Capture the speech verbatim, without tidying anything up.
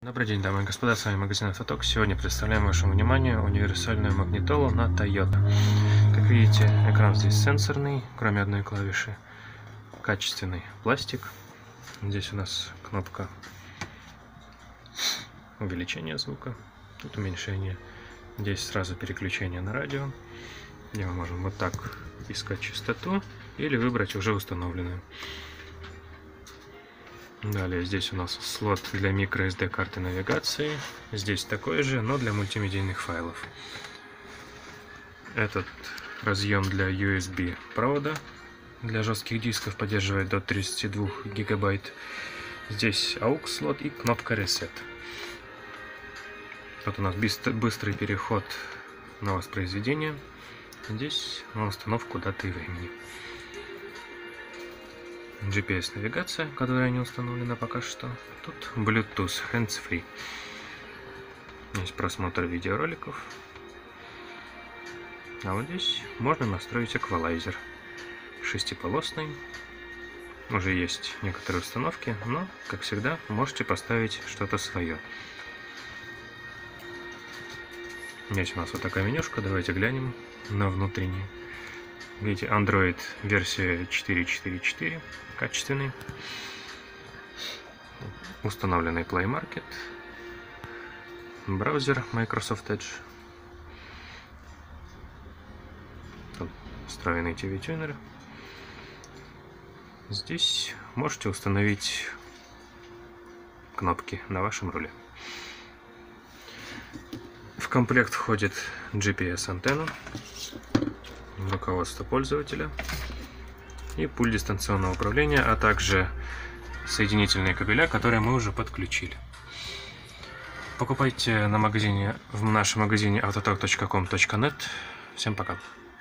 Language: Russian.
Добрый день, дамы и господа, с вами магазин Автоток. Сегодня представляем вашему вниманию универсальную магнитолу на Toyota. Как видите, экран здесь сенсорный, кроме одной клавиши. Качественный пластик. Здесь у нас кнопка увеличения звука, тут уменьшение. Здесь сразу переключение на радио, где мы можем вот так искать частоту или выбрать уже установленную. Далее здесь у нас слот для microSD карты навигации. Здесь такой же, но для мультимедийных файлов. Этот разъем для ю эс би провода для жестких дисков поддерживает до тридцати двух гигабайт. Здесь эй ю экс слот и кнопка Reset. Вот у нас быстрый переход на воспроизведение. Здесь на установку даты и времени. джи пи эс навигация, которая не установлена пока что. Тут Bluetooth hands-free. Есть просмотр видеороликов. А вот здесь можно настроить эквалайзер. Шестиполосный. Уже есть некоторые установки, но, как всегда, можете поставить что-то свое. Здесь у нас вот такая менюшка. Давайте глянем на внутреннее. Видите, Android версия четыре точка четыре точка четыре, качественный. Установленный Play Market. Браузер Microsoft Edge. Тут встроенный ти ви-тюнер. Здесь можете установить кнопки на вашем руле. В комплект входит джи пи эс-антенна, руководство пользователя и пульт дистанционного управления, а также соединительные кабеля, которые мы уже подключили. Покупайте на магазине, в нашем магазине автоток точка ком точка нет. Всем пока!